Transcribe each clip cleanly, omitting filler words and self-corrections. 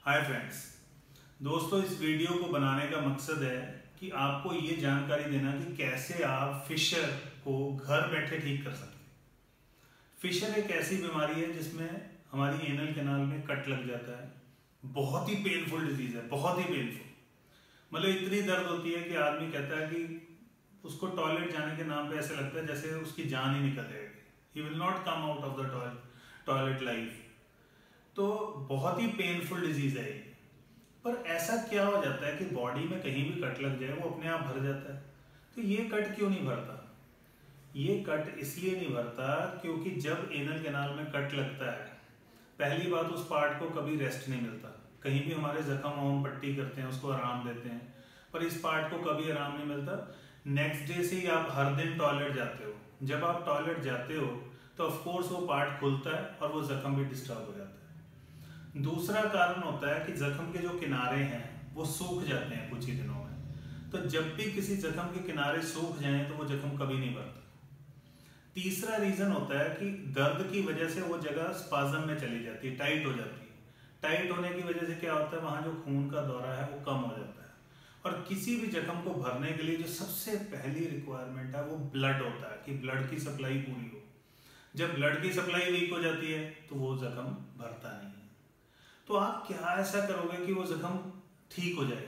Hi friends, दोस्तों इस video को बनाने का मकसद है कि आपको ये जानकारी देना कि कैसे आप फिशर को घर बैठे ठीक कर सकते हैं। फिशर एक ऐसी बीमारी है जिसमें हमारी एनल कैनाल में कट लग जाता है। बहुत ही पेनफुल डिजीज है, बहुत ही पेनफुल। मतलब इतनी दर्द होती है कि आदमी कहता है कि उसको टॉयलेट जाने के नाम पे ऐसे लगता है जैसे उसकी जान ही निकल जाएगी। He will not come out of the toilet life. तो बहुत ही पेनफुल डिजीज है ये। पर ऐसा क्या हो जाता है कि बॉडी में कहीं भी कट लग जाए वो अपने आप भर जाता है। तो ये कट क्यों नहीं भरता? ये कट इसलिए नहीं भरता क्योंकि जब एनल कैनाल में कट लगता है, पहली बात उस पार्ट को कभी रेस्ट नहीं मिलता। कहीं भी हमारे जख्म हम पट्टी करते हैं, उसको आराम देते हैं, पर इस पार्ट को कभी आराम नहीं मिलता। नेक्स्ट डे से ही आप हर दिन टॉयलेट जाते हो। जब आप टॉयलेट जाते हो तो ऑफकोर्स वो पार्ट खुलता है और वो जख्म भी डिस्टर्ब हो जाता है। दूसरा कारण होता है कि जख्म के जो किनारे हैं वो सूख जाते हैं कुछ ही दिनों में। तो जब भी किसी जख्म के किनारे सूख जाएं तो वो जख्म कभी नहीं भरता। तीसरा रीजन होता है कि दर्द की वजह से वो जगह स्पाज्म में चली जाती है, टाइट हो जाती है। टाइट होने की वजह से क्या होता है, वहां जो खून का दौरा है वो कम हो जाता है। और किसी भी जख्म को भरने के लिए जो सबसे पहली रिक्वायरमेंट है वो ब्लड होता है, कि ब्लड की सप्लाई पूरी हो। जब ब्लड की सप्लाई वीक हो जाती है तो वो जख्म भरता नहीं है। तो आप क्या ऐसा करोगे कि वो जख्म ठीक हो जाए?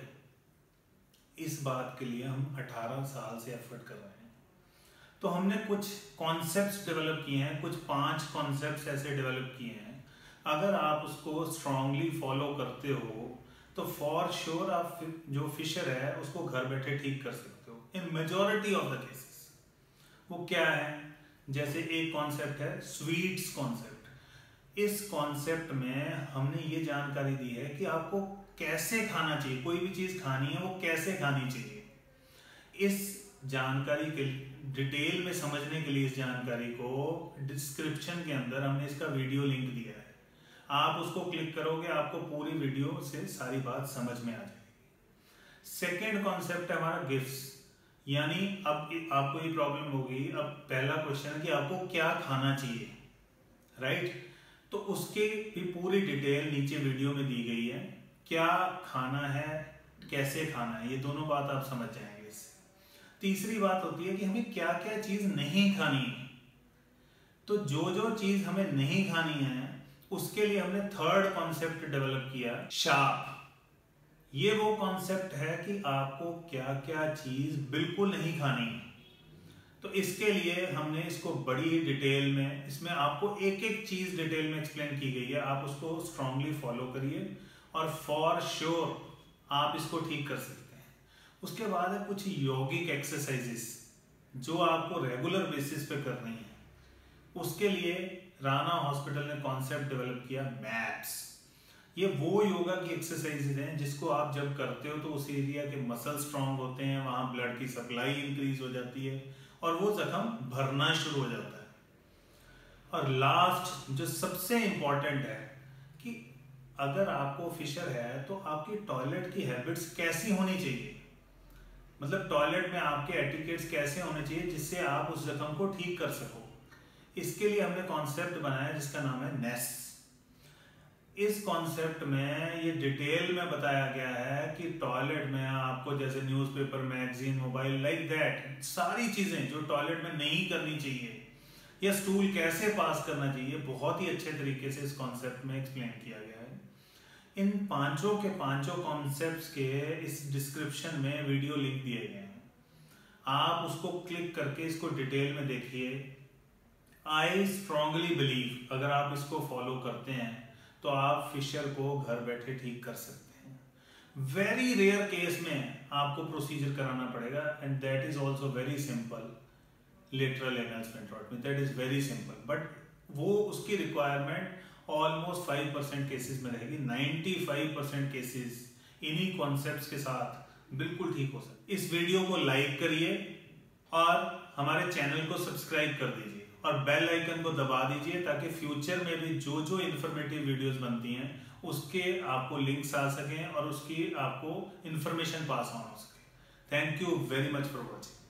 इस बात के लिए हम 18 साल से एफर्ट कर रहे हैं। तो हमने कुछ कॉन्सेप्ट्स डेवलप किए हैं, कुछ 5 कॉन्सेप्ट्स ऐसे डेवलप किए हैं। अगर आप उसको स्ट्रांगली फॉलो करते हो तो फॉर श्योर आप जो फिशर है उसको घर बैठे ठीक कर सकते हो in majority of the cases. वो क्या है? जैसे एक कॉन्सेप्ट है स्वीट्स कॉन्सेप्ट। इस कॉन्सेप्ट में हमने ये जानकारी दी है कि आपको कैसे खाना चाहिए, कोई भी चीज खानी है वो कैसे खानी चाहिए। इस जानकारी के डिटेल में समझने के लिए इस जानकारी को डिस्क्रिप्शन के अंदर हमने इसका वीडियो लिंक दिया है। आप उसको क्लिक करोगे, आपको पूरी वीडियो से सारी बात समझ में आ जाएगी। सेकेंड कॉन्सेप्ट है हमारा गिफ्ट्स। यानी अब आपको ये प्रॉब्लम होगी, अब पहला क्वेश्चन है कि आपको क्या खाना चाहिए, राइट? तो उसकी भी पूरी डिटेल नीचे वीडियो में दी गई है। क्या खाना है, कैसे खाना है, ये दोनों बात आप समझ जाएंगे इससे। तीसरी बात होती है कि हमें क्या क्या चीज नहीं खानी है। तो जो जो चीज हमें नहीं खानी है उसके लिए हमने थर्ड कॉन्सेप्ट डेवलप किया, शार्प। ये वो कॉन्सेप्ट है कि आपको क्या क्या चीज बिल्कुल नहीं खानी है। तो इसके लिए हमने इसको बड़ी डिटेल में, इसमें आपको एक एक चीज डिटेल में एक्सप्लेन की गई है। आप उसको स्ट्रांगली फॉलो करिए और फॉर श्योर आप इसको ठीक कर सकते हैं। उसके बाद है कुछ यौगिक एक्सरसाइजेस जो आपको रेगुलर बेसिस पे करनी है। उसके लिए राणा हॉस्पिटल ने कॉन्सेप्ट डेवलप किया, मैप्स। ये वो योगा की एक्सरसाइजेज हैं जिसको आप जब करते हो तो उस एरिया के मसल स्ट्रांग होते हैं, वहां ब्लड की सप्लाई इंक्रीज हो जाती है और वो जख्म भरना शुरू हो जाता है। और लास्ट जो सबसे इंपॉर्टेंट है कि अगर आपको फिशर है तो आपकी टॉयलेट की हैबिट्स कैसी होनी चाहिए। मतलब टॉयलेट में आपके एटिकेट्स कैसे होने चाहिए जिससे आप उस जख्म को ठीक कर सको। इसके लिए हमने कॉन्सेप्ट बनाया जिसका नाम है नेस। इस कॉन्सेप्ट में ये डिटेल में बताया गया है कि टॉयलेट में आपको जैसे newspaper, magazine, mobile, like that सारी चीजें जो टॉयलेट में नहीं करनी चाहिए, या स्टूल कैसे पास करना चाहिए, बहुत ही अच्छे तरीके से इस कॉन्सेप्ट में एक्सप्लेन किया गया है। इन पांचों के पांचों कॉन्सेप्ट्स के इस डिस्क्रिप्शन में वीडियो लिंक दिए गए हैं। आप उसको क्लिक करके इसको डिटेल में देखिए। आई स्ट्रांगली बिलीव अगर आप इसको फॉलो करते हैं तो आप फिशर को घर बैठे ठीक कर सकते हैं। वेरी रेयर केस में आपको प्रोसीजर कराना पड़ेगा and that is also very simple. Lateral anal sphincterectomy, that is very simple, but वो उसकी रिक्वायरमेंट ऑलमोस्ट 5% केसेस में रहेगी। 95% केसेस इन्हीं कॉन्सेप्ट्स के साथ बिल्कुल ठीक हो सकते। इस वीडियो को लाइक करिए और हमारे चैनल को सब्सक्राइब कर दीजिए और बेल आइकन को दबा दीजिए ताकि फ्यूचर में भी जो जो इन्फॉर्मेटिव वीडियोस बनती हैं उसके आपको लिंक्स आ सकें और उसकी आपको इंफॉर्मेशन पास ऑन हो सके। Thank you very much for watching.